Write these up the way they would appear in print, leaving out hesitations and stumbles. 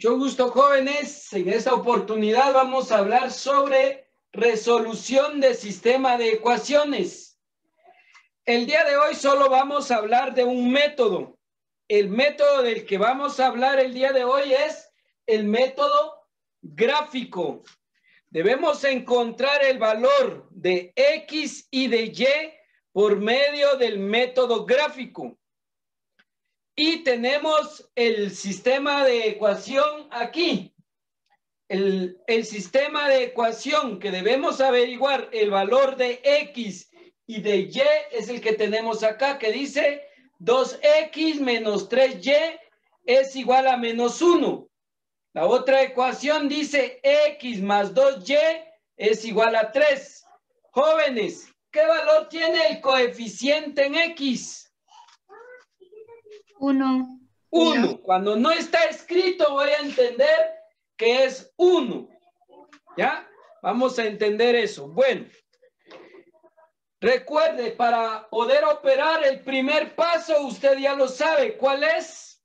Mucho gusto, jóvenes. En esta oportunidad vamos a hablar sobre resolución de sistema de ecuaciones. El día de hoy solo vamos a hablar de un método. El método del que vamos a hablar el día de hoy es el método gráfico. Debemos encontrar el valor de X y de Y por medio del método gráfico. Y tenemos el sistema de ecuación aquí. El sistema de ecuación que debemos averiguar el valor de X y de Y es el que tenemos acá, que dice 2X menos 3Y es igual a menos 1. La otra ecuación dice X más 2Y es igual a 3. Jóvenes, ¿qué valor tiene el coeficiente en X? 1. 1. Cuando no está escrito voy a entender que es 1. ¿Ya? Vamos a entender eso. Bueno, recuerde, para poder operar el primer paso, usted ya lo sabe. ¿Cuál es?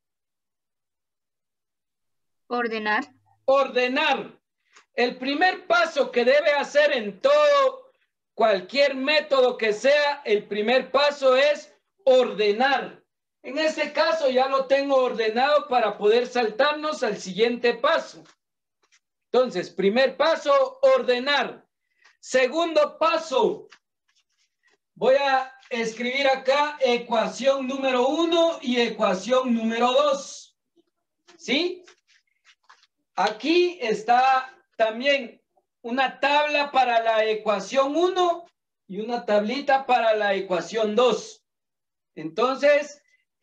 Ordenar. Ordenar. El primer paso que debe hacer en todo, cualquier método que sea, el primer paso es ordenar. En este caso ya lo tengo ordenado para poder saltarnos al siguiente paso. Entonces, primer paso, ordenar. Segundo paso, voy a escribir acá ecuación número 1 y ecuación número 2. ¿Sí? Aquí está también una tabla para la ecuación 1 y una tablita para la ecuación 2. Entonces,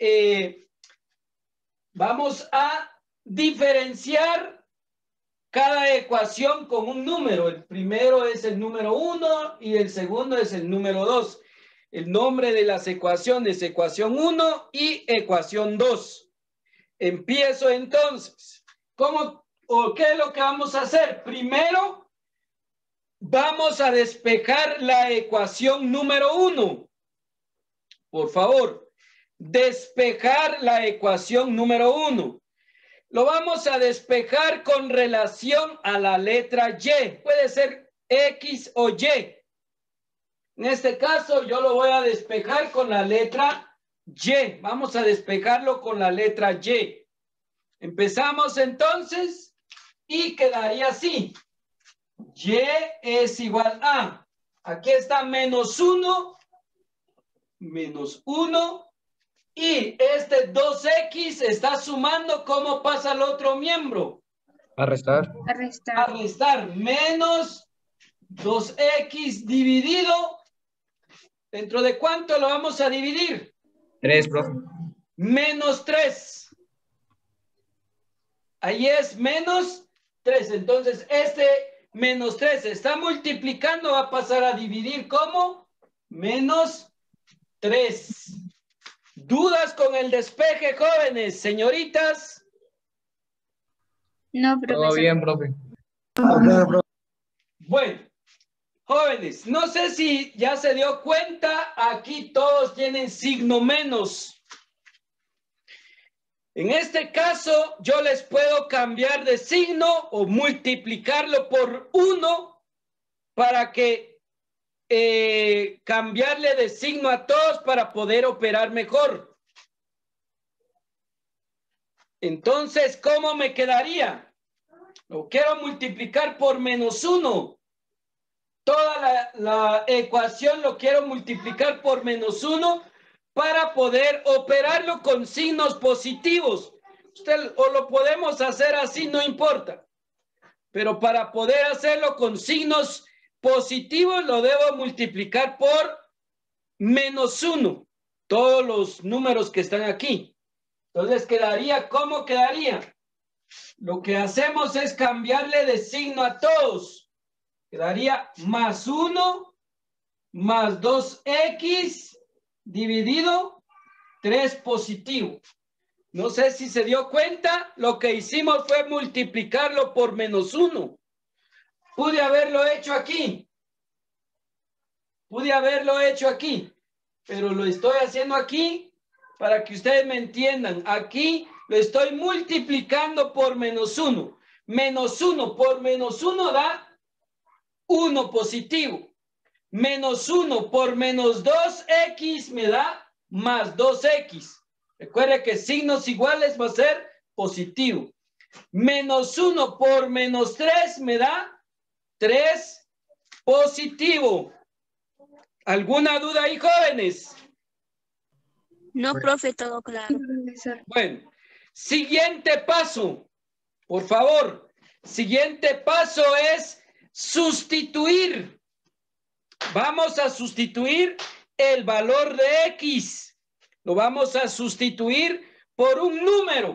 vamos a diferenciar cada ecuación con un número. El primero es el número 1 y el segundo es el número 2. El nombre de las ecuaciones, ecuación 1 y ecuación 2. Empiezo entonces. ¿Cómo o qué es lo que vamos a hacer? Primero, vamos a despejar la ecuación número 1. Por favor, despejar la ecuación número 1. Lo vamos a despejar con relación a la letra Y. Puede ser X o Y. En este caso, yo lo voy a despejar con la letra Y. Vamos a despejarlo con la letra Y. Empezamos entonces y quedaría así. Y es igual a. Aquí está menos 1. Menos 1. Y este 2X está sumando. ¿Cómo pasa al otro miembro? A restar. A restar. A restar. Menos 2X dividido. ¿Dentro de cuánto lo vamos a dividir? 3, profe. Menos 3. Ahí es menos 3. Entonces, este menos 3 se está multiplicando. Va a pasar a dividir como menos 3. ¿Dudas con el despeje, jóvenes, señoritas? No, Todo profesor. bien, profe. Bueno, jóvenes, no sé si ya se dio cuenta, aquí todos tienen signo menos. En este caso, yo les puedo cambiar de signo o multiplicarlo por 1 para que cambiarle de signo a todos para poder operar mejor. Entonces, ¿cómo me quedaría? Lo quiero multiplicar por menos 1. Toda la ecuación lo quiero multiplicar por menos 1 para poder operarlo con signos positivos. Usted o lo podemos hacer así, no importa. Pero para poder hacerlo con signos positivos lo debo multiplicar por menos 1. Todos los números que están aquí. Entonces quedaría, ¿cómo quedaría? Lo que hacemos es cambiarle de signo a todos. Quedaría más 1 más 2X dividido 3 positivo. No sé si se dio cuenta, lo que hicimos fue multiplicarlo por menos 1. Pude haberlo hecho aquí. Pero lo estoy haciendo aquí para que ustedes me entiendan. Aquí lo estoy multiplicando por menos 1. Menos 1 por menos 1 da 1 positivo. Menos 1 por menos 2x me da más 2x. Recuerde que signos iguales va a ser positivo. Menos 1 por menos 3 me da 3 positivo. ¿Alguna duda ahí, jóvenes? No, profe, todo claro. Bueno, siguiente paso, por favor. Siguiente paso es sustituir. Vamos a sustituir el valor de X. Lo vamos a sustituir por un número.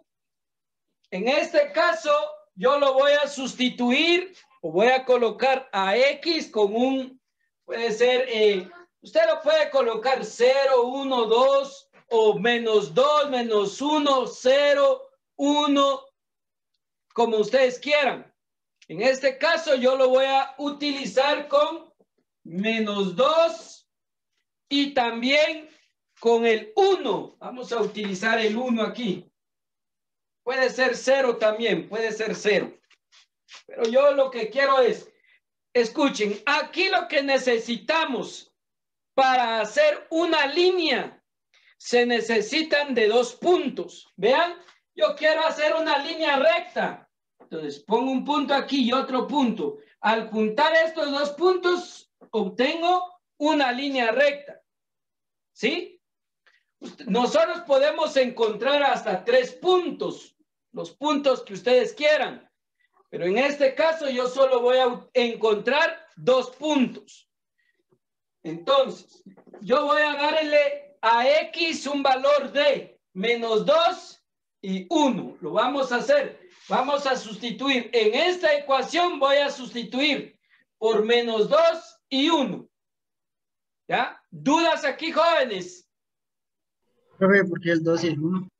En este caso, yo lo voy a sustituir o voy a colocar a X con un, puede ser, usted lo puede colocar 0, 1, 2 o menos 2, menos 1, 0, 1, como ustedes quieran. En este caso, yo lo voy a utilizar con menos 2 y también con el 1. Vamos a utilizar el 1 aquí. Puede ser 0 también, puede ser 0. Pero yo lo que quiero es, escuchen, aquí lo que necesitamos para hacer una línea, se necesitan de 2 puntos. Vean, yo quiero hacer una línea recta. Entonces, pongo un punto aquí y otro punto. Al juntar estos 2 puntos, obtengo una línea recta. ¿Sí? Nosotros podemos encontrar hasta 3 puntos, los puntos que ustedes quieran. Pero en este caso yo solo voy a encontrar 2 puntos. Entonces, yo voy a darle a X un valor de menos 2 y 1. Lo vamos a hacer. Vamos a sustituir. En esta ecuación voy a sustituir por menos 2 y 1. ¿Ya? ¿Dudas aquí, jóvenes? Profe, ¿por qué el 2 y el 1?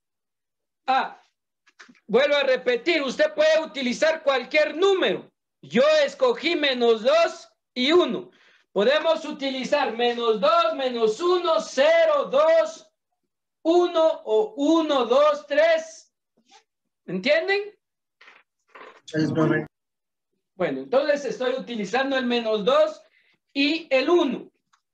Vuelvo a repetir, usted puede utilizar cualquier número. Yo escogí menos 2 y 1. Podemos utilizar menos 2, menos 1, 0, 2, 1 o 1, 2, 3. ¿Entienden? Gracias, profe. Bueno, entonces estoy utilizando el menos 2 y el 1.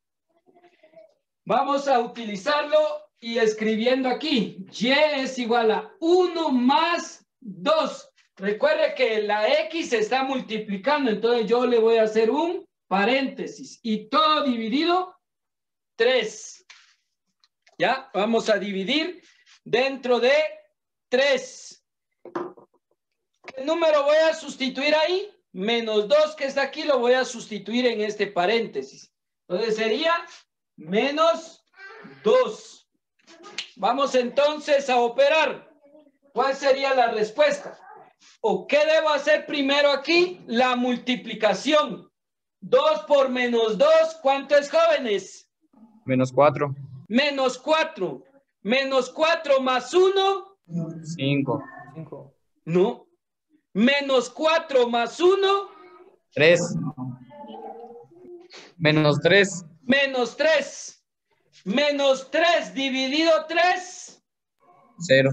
Vamos a utilizarlo y escribiendo aquí. Y es igual a 1 más 2. Recuerde que la X se está multiplicando, entonces yo le voy a hacer un paréntesis. Y todo dividido 3. ¿Ya? Vamos a dividir dentro de 3. ¿Qué número voy a sustituir ahí? Menos 2 que está aquí lo voy a sustituir en este paréntesis. Entonces sería menos 2. Vamos entonces a operar. ¿Cuál sería la respuesta? ¿O qué debo hacer primero aquí? La multiplicación. 2 por menos 2, ¿cuánto es, jóvenes? Menos 4. Menos 4. Menos 4 más 1. 5. No. Menos 4 más 1. 3. Menos 3. Menos 3. Menos 3 dividido 3. 0.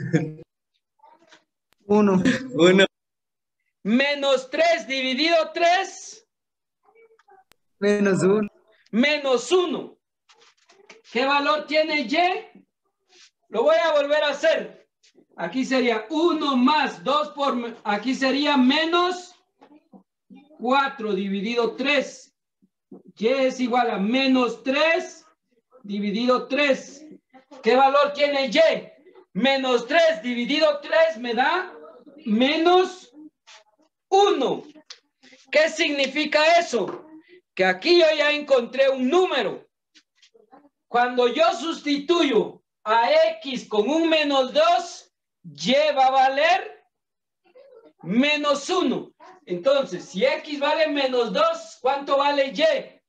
1. 1. Menos 3 dividido 3. Menos 1. Menos 1. ¿Qué valor tiene Y? Lo voy a volver a hacer. Aquí sería 1 más 2 por... Aquí sería menos 4 dividido 3. Y es igual a menos 3 dividido 3. ¿Qué valor tiene Y? Menos 3 dividido 3 me da menos 1. ¿Qué significa eso? Que aquí yo ya encontré un número. Cuando yo sustituyo a X con un menos 2, Y va a valer menos 1. Entonces, si X vale menos 2, ¿cuánto vale Y?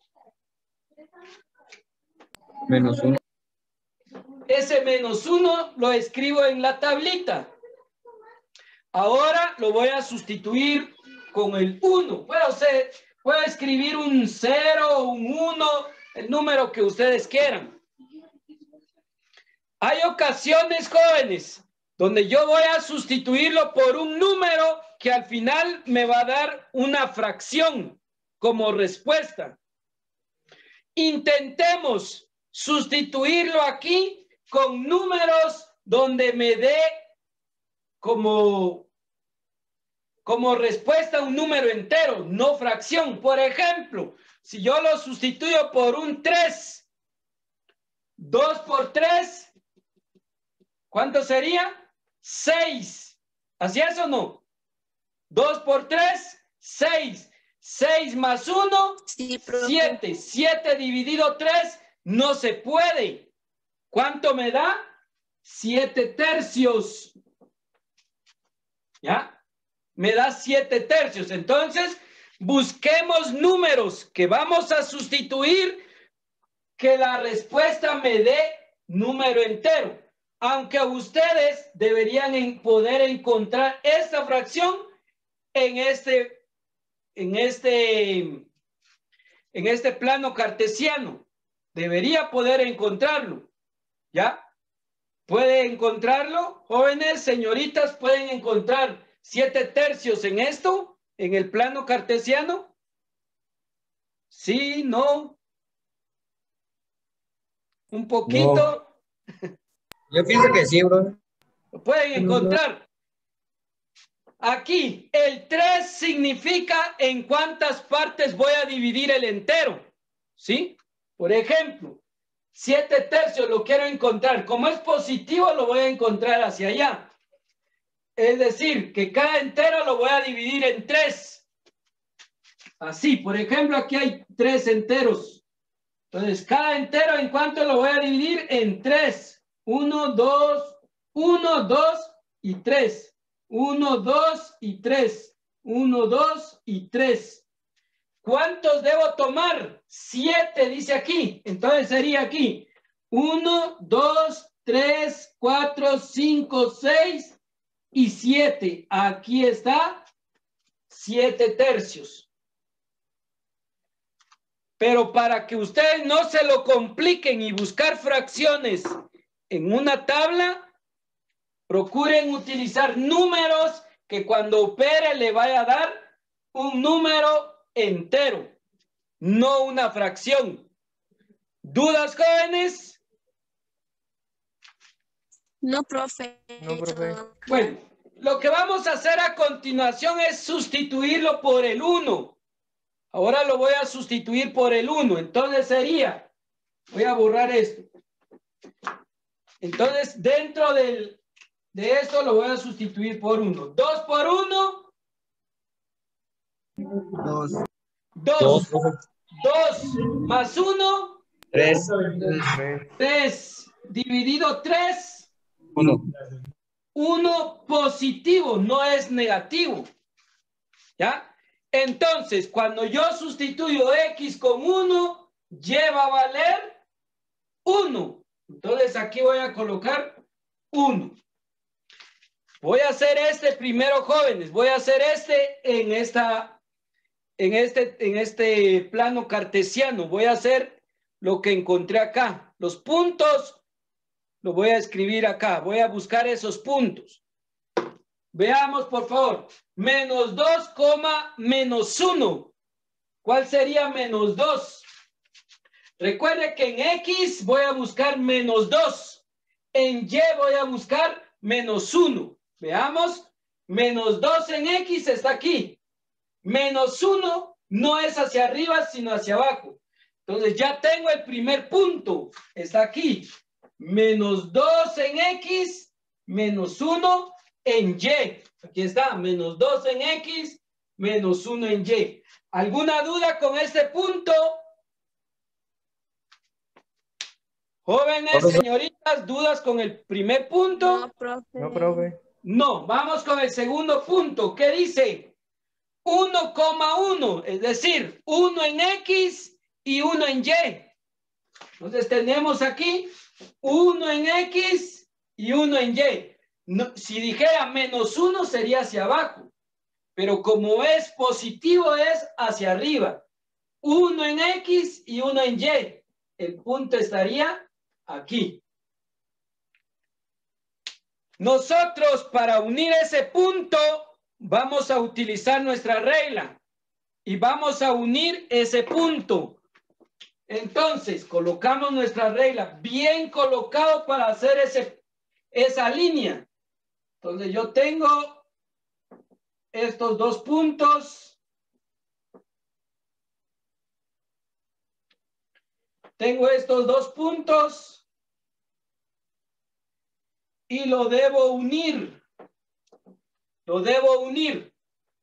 Menos 1. Ese menos 1 lo escribo en la tablita. Ahora lo voy a sustituir con el 1. Puedo escribir un 0, un 1, el número que ustedes quieran. Hay ocasiones, jóvenes, donde yo voy a sustituirlo por un número que al final me va a dar una fracción como respuesta. Intentemos sustituirlo aquí con números donde me dé como respuesta un número entero, no fracción. Por ejemplo, si yo lo sustituyo por un 3, 2 por 3, ¿cuánto sería? 6. ¿Así es o no? 2 por 3, 6. 6 más 1, Sí, profe. 7. 7 dividido 3 no se puede. ¿Cuánto me da? 7 tercios. ¿Ya? Me da 7 tercios. Entonces, busquemos números que vamos a sustituir, que la respuesta me dé número entero. Aunque ustedes deberían poder encontrar esta fracción en este plano cartesiano. Debería poder encontrarlo. ¿Ya? ¿Puede encontrarlo? Jóvenes, señoritas, ¿pueden encontrar 7 tercios en esto? ¿En el plano cartesiano? Sí, no. Un poquito. No. Yo pienso que sí, bro. Lo pueden encontrar. Aquí, el 3 significa en cuántas partes voy a dividir el entero. ¿Sí? Por ejemplo, 7 tercios lo quiero encontrar. Como es positivo, lo voy a encontrar hacia allá. Es decir, que cada entero lo voy a dividir en 3. Así, por ejemplo, aquí hay 3 enteros. Entonces, cada entero, ¿en cuánto lo voy a dividir? En 3. 1, 2, 1, 2 y 3. 1, 2 y 3. 1, 2 y 3. ¿Cuántos debo tomar? 7, dice aquí. Entonces sería aquí. 1, 2, 3, 4, 5, 6 y 7. Aquí está 7 tercios. Pero para que ustedes no se lo compliquen y buscar fracciones en una tabla, procuren utilizar números que cuando opere le vaya a dar un número entero, no una fracción. ¿Dudas, jóvenes? No, profe. No, profe. Bueno, lo que vamos a hacer a continuación es sustituirlo por el 1. Ahora lo voy a sustituir por el 1. Entonces sería, voy a borrar esto. Entonces, dentro de esto lo voy a sustituir por 1. 2 por 1. 2. 2. 2 más 1. 3. 3. Dividido 3. 1. 1 positivo, no es negativo. ¿Ya? Entonces, cuando yo sustituyo X con 1, Y va a valer 1. Entonces, aquí voy a colocar 1. Voy a hacer este primero, jóvenes. Voy a hacer este en este plano cartesiano. Voy a hacer lo que encontré acá. Los puntos lo voy a escribir acá. Voy a buscar esos puntos. Veamos, por favor. Menos 2, menos 1. ¿Cuál sería menos 2? Recuerde que en X voy a buscar menos 2. En Y voy a buscar menos 1. Veamos. Menos 2 en X está aquí. Menos 1 no es hacia arriba, sino hacia abajo. Entonces ya tengo el primer punto. Está aquí. Menos 2 en X, menos 1 en Y. Aquí está, menos 2 en X, menos 1 en Y. ¿Alguna duda con este punto? Jóvenes, señoritas, ¿dudas con el primer punto? No, profe. No, profe. No, vamos con el segundo punto. ¿Qué dice? 1,1, es decir, 1 en X y 1 en Y. Entonces tenemos aquí 1 en X y 1 en Y. No, si dijera menos 1 sería hacia abajo, pero como es positivo es hacia arriba. 1 en X y 1 en Y. El punto estaría aquí. Nosotros para unir ese punto vamos a utilizar nuestra regla y vamos a unir ese punto. Entonces colocamos nuestra regla bien colocado para hacer esa línea. Entonces yo tengo estos dos puntos. Tengo estos dos puntos y lo debo unir. Lo debo unir.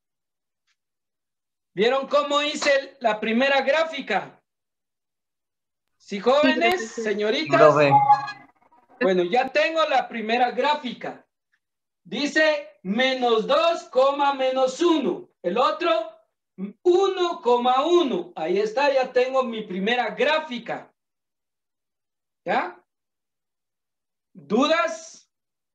¿Vieron cómo hice la primera gráfica? ¿Sí, jóvenes, señoritas? Profe. Bueno, ya tengo la primera gráfica. Dice menos 2, menos 1. El otro, 1,1. Ahí está, ya tengo mi primera gráfica. ¿Ya? ¿Dudas?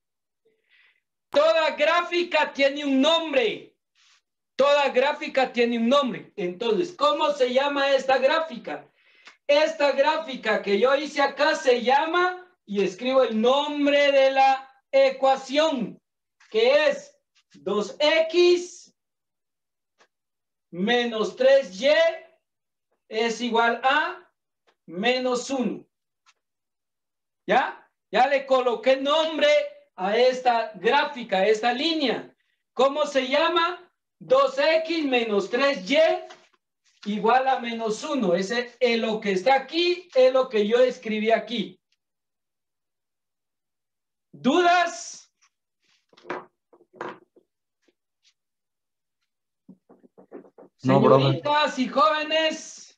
Toda gráfica tiene un nombre. Toda gráfica tiene un nombre. Entonces, ¿cómo se llama esta gráfica? Esta gráfica que yo hice acá se llama, y escribo el nombre de la ecuación, que es 2x menos 3y es igual a menos 1. ¿Ya? Ya le coloqué nombre a esta gráfica, a esta línea. ¿Cómo se llama? 2x menos 3y igual a menos 1. Ese es lo que está aquí, es lo que yo escribí aquí. ¿Dudas? No, profe. Señoritas y jóvenes.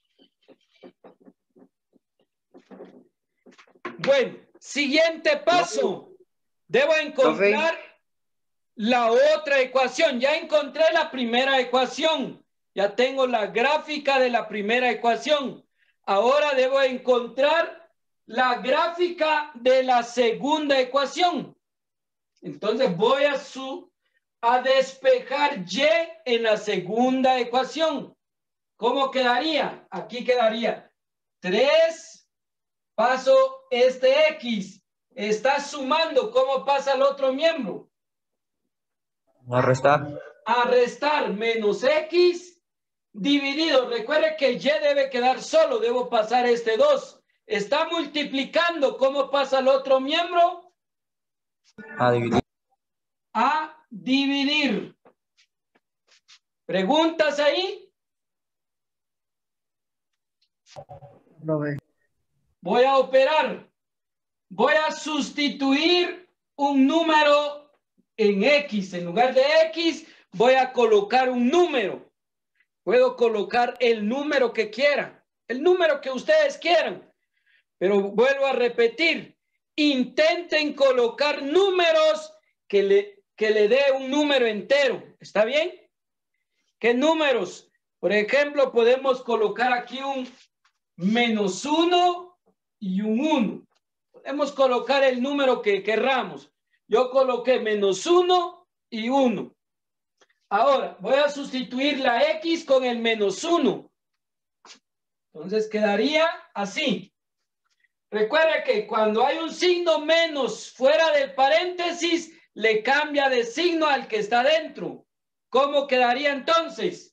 Bueno, siguiente paso. Debo encontrar la otra ecuación. Ya encontré la primera ecuación. Ya tengo la gráfica de la primera ecuación. Ahora debo encontrar la gráfica de la segunda ecuación. Entonces voy a despejar y en la segunda ecuación. ¿Cómo quedaría? Aquí quedaría 3, paso este X. Está sumando. ¿Cómo pasa el otro miembro? A restar. A restar menos X dividido. Recuerde que Y debe quedar solo. Debo pasar este 2. Está multiplicando. ¿Cómo pasa el otro miembro? A dividir. A dividir. ¿Preguntas ahí? Profe. Voy a operar. Voy a sustituir un número en X. En lugar de X, voy a colocar un número. Puedo colocar el número que quieran. El número que ustedes quieran. Pero vuelvo a repetir. Intenten colocar números que le dé un número entero. ¿Está bien? ¿Qué números? Por ejemplo, podemos colocar aquí un menos 1 y un 1. Podemos colocar el número que querramos. Yo coloqué menos 1 y 1. Ahora, voy a sustituir la X con el menos 1. Entonces quedaría así. Recuerda que cuando hay un signo menos fuera del paréntesis, le cambia de signo al que está dentro. ¿Cómo quedaría entonces?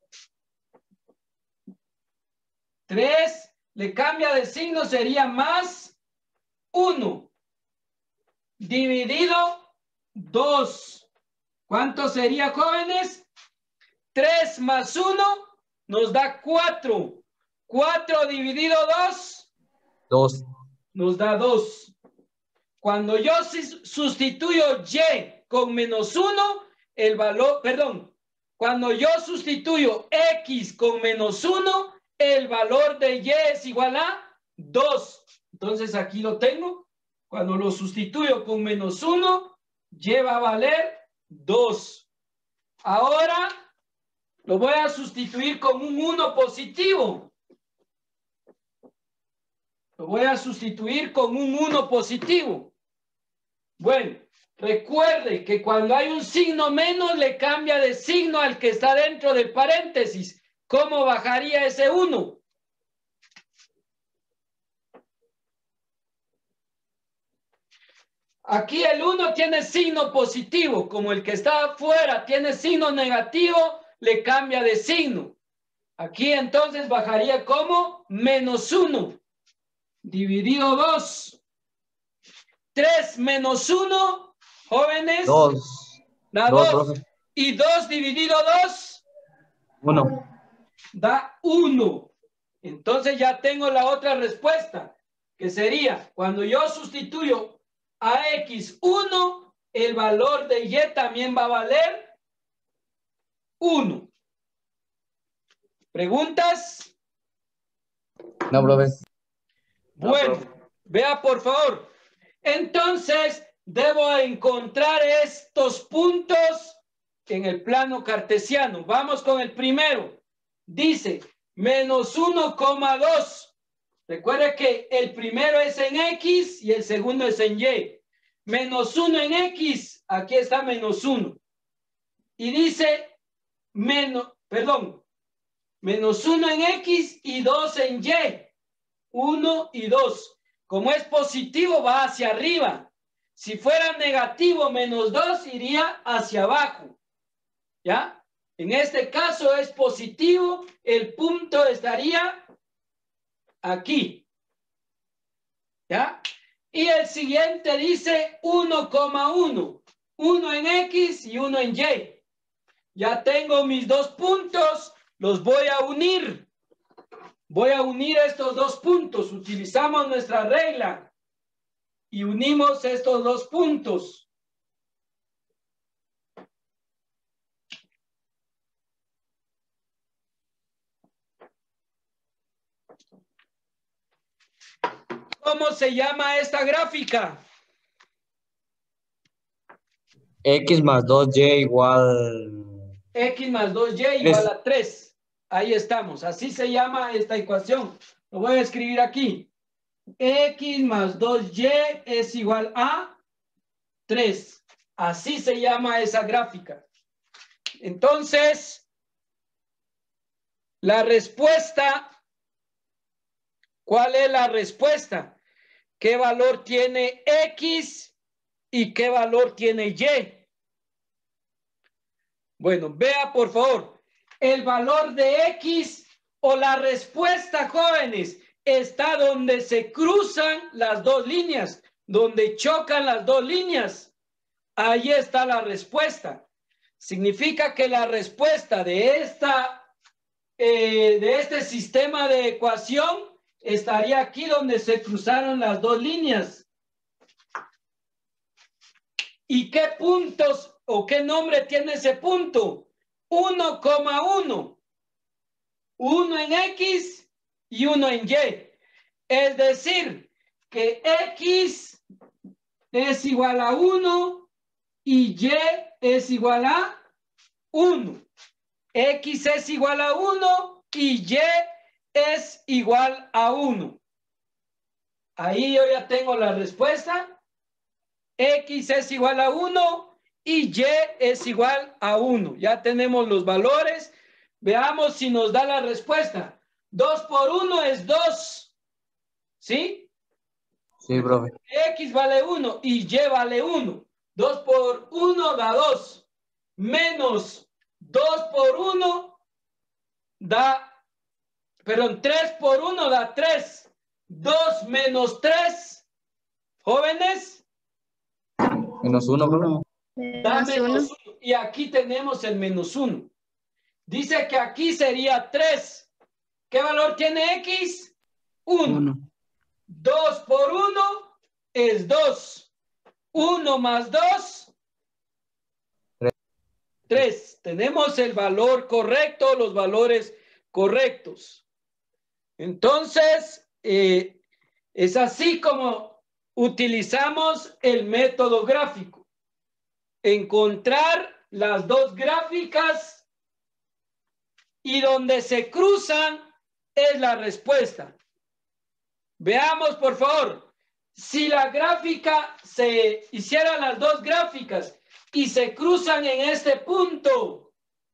3 le cambia de signo, sería más 1 dividido 2. ¿Cuánto sería, jóvenes? 3 más 1 nos da 4. 4 dividido 2 2. nos da 2. Cuando yo sustituyo Y con menos 1, el valor, perdón, cuando yo sustituyo X con menos 1, el valor de Y es igual a 2. Entonces aquí lo tengo. Cuando lo sustituyo con menos 1, Y va a valer 2. Ahora lo voy a sustituir con un 1 positivo. Lo voy a sustituir con un 1 positivo. Bueno, recuerde que cuando hay un signo menos, le cambia de signo al que está dentro del paréntesis. ¿Cómo bajaría ese 1? Aquí el 1 tiene signo positivo, como el que está afuera tiene signo negativo, le cambia de signo. Aquí entonces bajaría como menos 1, dividido 2. 3 menos 1, jóvenes, 2. da 2, 2. profe. Y 2 dividido 2 1. da 1. Entonces ya tengo la otra respuesta, que sería, cuando yo sustituyo a X 1, el valor de Y también va a valer 1. ¿Preguntas? No, profe. Bueno, vea por favor. Entonces, debo encontrar estos puntos en el plano cartesiano. Vamos con el primero. Dice, menos 1,2. Recuerde que el primero es en X y el segundo es en Y. Menos 1 en X, aquí está menos 1. Y dice, menos 1 en X y 2 en Y. 1 y 2. Como es positivo, va hacia arriba. Si fuera negativo, menos 2 iría hacia abajo. ¿Ya? En este caso es positivo, el punto estaría aquí. ¿Ya? Y el siguiente dice 1,1. 1 en X y 1 en Y. Ya tengo mis dos puntos, los voy a unir. Voy a unir estos dos puntos. Utilizamos nuestra regla y unimos estos dos puntos. ¿Cómo se llama esta gráfica? X más 2Y igual... X más 2Y igual a 3. Ahí estamos. Así se llama esta ecuación. Lo voy a escribir aquí. X más 2Y es igual a 3. Así se llama esa gráfica. Entonces, la respuesta, ¿cuál es la respuesta? ¿Qué valor tiene X y qué valor tiene Y? Bueno, vea por favor, el valor de X o la respuesta, jóvenes, está donde se cruzan las dos líneas, donde chocan las dos líneas. Ahí está la respuesta. Significa que la respuesta de este sistema de ecuación estaría aquí donde se cruzaron las dos líneas. ¿Y qué puntos o qué nombre tiene ese punto? 1,1. 1 en X y 1 en Y. Es decir, que X es igual a 1 y Y es igual a 1. X es igual a 1 y Y es igual a 1. Ahí yo ya tengo la respuesta. X es igual a 1 y Y es igual a 1. Ya tenemos los valores. Veamos si nos da la respuesta. 2 por 1 es 2. ¿Sí? Sí, profe. X vale 1 y Y vale 1. 2 por 1 da 2. Menos 2 por 1 da, 3 por 1 da 3. 2 menos 3, jóvenes, Menos 1, profe. da Menos menos 1. 1. Y aquí tenemos el menos 1. Dice que aquí sería 3. ¿Qué valor tiene X? 1. 2 por 1 es 2. 1 más 2, 3. Tenemos el valor correcto, los valores correctos. Entonces, es así como utilizamos el método gráfico. Encontrar las dos gráficas y donde se cruzan es la respuesta. Veamos, por favor, si la gráfica se hiciera las dos gráficas y se cruzan en este punto.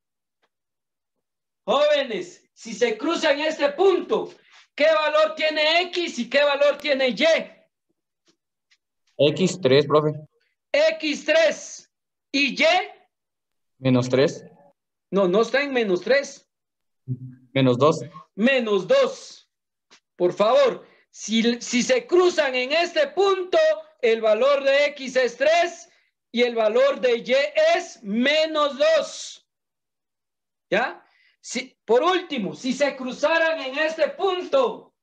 Jóvenes, si se cruzan en este punto, ¿qué valor tiene X y qué valor tiene Y? X3, profe. X3 y Y. Menos 3. No, no está en menos 3. Menos 2. Menos 2. Por favor, si se cruzan en este punto, el valor de X es 3 y el valor de Y es menos 2. ¿Ya? Por último, si se cruzaran en este punto,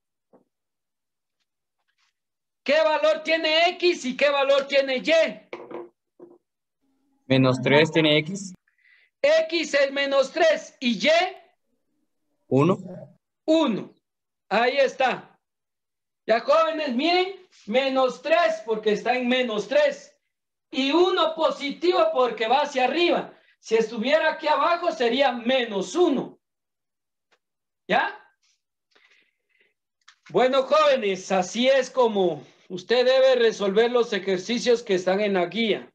¿qué valor tiene X y qué valor tiene Y? Menos 3 tiene X. X es menos 3 y Y 1. 1. Ahí está. Ya, jóvenes, miren, menos 3 porque está en menos 3 y 1 positivo porque va hacia arriba. Si estuviera aquí abajo sería menos 1. ¿Ya? Bueno, jóvenes, así es como usted debe resolver los ejercicios que están en la guía.